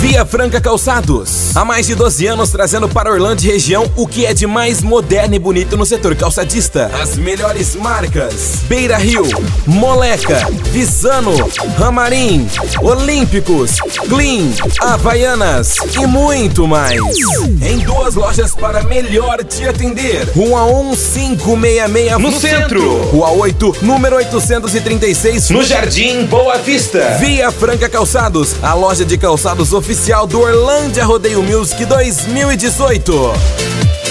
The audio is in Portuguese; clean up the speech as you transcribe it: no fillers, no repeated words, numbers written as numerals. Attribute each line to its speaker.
Speaker 1: Via Franca Calçados. Há mais de 12 anos trazendo para Orlândia e região o que é de mais moderno e bonito no setor calçadista. As melhores marcas: Beira Rio, Moleca, Visano, Ramarim, Olímpicos, Clean, Havaianas e muito mais. Em 2 lojas para melhor te atender. Rua 1566 no centro. Rua 8, número 836 no Jardim Boa Vista. Via Franca Calçados, a loja de calçados oficial do Orlândia Rodeio Music 2018.